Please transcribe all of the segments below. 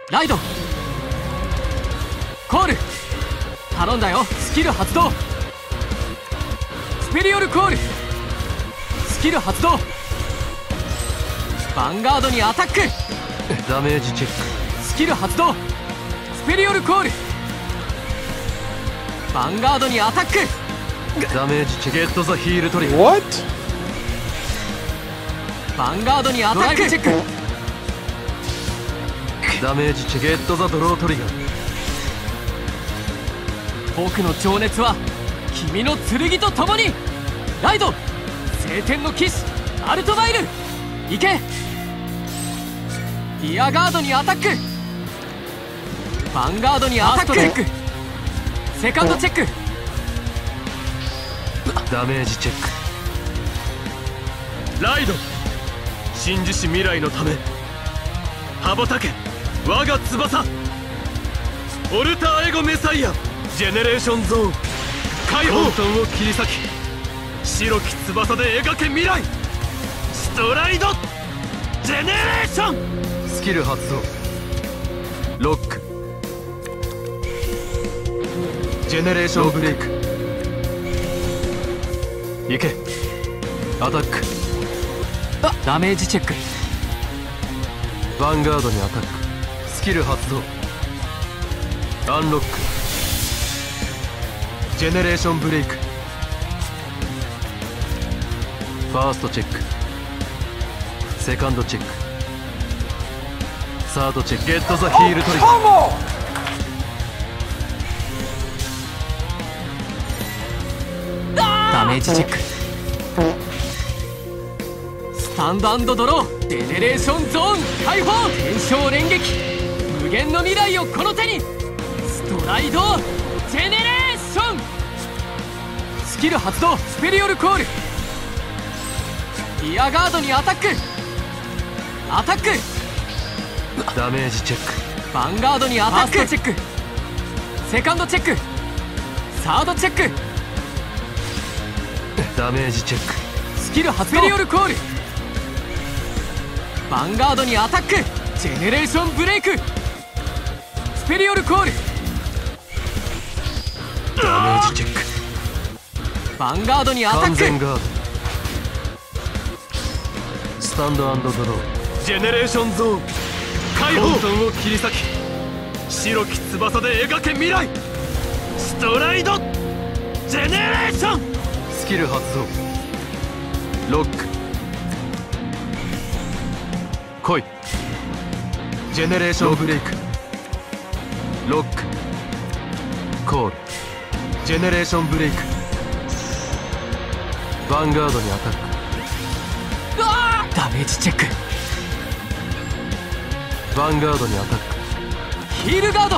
ライドコール頼んだよ。スキル発動。スペリオルコールスキル発動。ヴァンガードにアタック。 ダメージチェック。 スキル発動。スペリオルコールヴァンガードにアタック。 ダメージチェック。ゲットザヒールトリガー。 What? ヴァンガードにアタックチェック。 ダメージチェック。ゲットザドロートリガー。 僕の情熱は君の剣と共に。ライド晴天の騎士アルトバイル行け。リアガードにアタック。ヴァンガードにアタックチェック。セカンドチェック。 ダメージチェック。 ライド信じし未来のため羽ばたけ我が翼。オルターエゴメサイアジェネレーションゾーン解放。混沌を切り裂き白き翼で描け未来。ストライドジェネレーション。 スキル発動。ロック。ジェネレーションブレイク。行け。アタック。 ダメージチェック。 ヴァンガードにアタック。スキル発動。アンロック。ジェネレーションブレイク。ファーストチェック。セカンドチェック。サードチェック。ゲットザヒールトリガー。 Come on! ダメージチェック。スタンド&ドロージェネレーションゾーン解放。天正連撃無限の未来をこの手に。ストライドジェネレーション。スキル発動。スペリオルコールリアガードにアタック。アタック。 ダメージチェック。 ヴァンガードにアタック。ファーストチェック。セカンドチェック。サードチェック。 ダメージチェック。 スキル発動。スペリオルコールヴァンガードにアタック。ジェネレーションブレイク。スペリオルコールダメージチェック。 ヴァンガードにアタック。 完全ガード。スタンド&ドロー。 ジェネレーションゾーン解放。混沌を切り裂き白き翼で描け未来。ストライドジェネレーション。 スキル発動。ロック。来い。ジェネレーションブレイク。ロック。コール。ジェネレーションブレイク。ヴァンガードにアタック。 ダメージチェック。 ヴァンガードにアタック。 ヒールガード。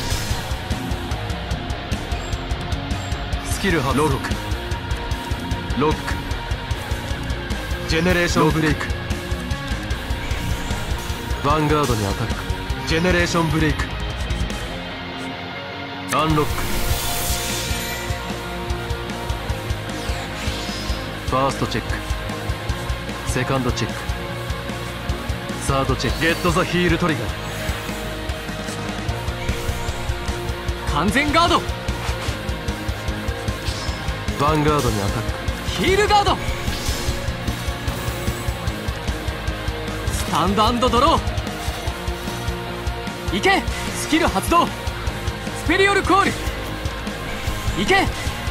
スキル発動。ロック。ロック。ジェネレーションブレイク。ヴァンガードにアタック。ジェネレーションブレイク。アンロック。ファーストチェック。セカンドチェック。サードチェック。ゲットザヒールトリガー。 完全ガード。 ヴァンガードにアタック。 ヒールガード。スタンド&ドロー行け。スキル発動。スペリオルコール行け。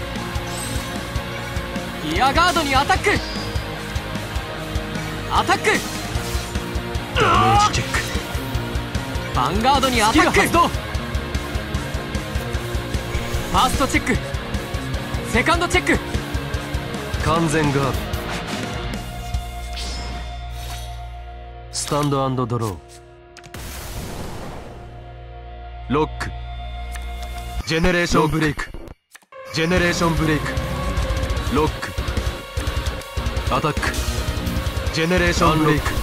リアガードにアタック。アタック。 ダメージチェック。 ヴァンガードにアタック。発動。ファーストチェック。セカンドチェック。 完全ガード。スタンド&ドロー。ロック。ジェネレーションブレイク。ジェネレーションブレイク。ロック。アタック。ジェネレーションブレイク。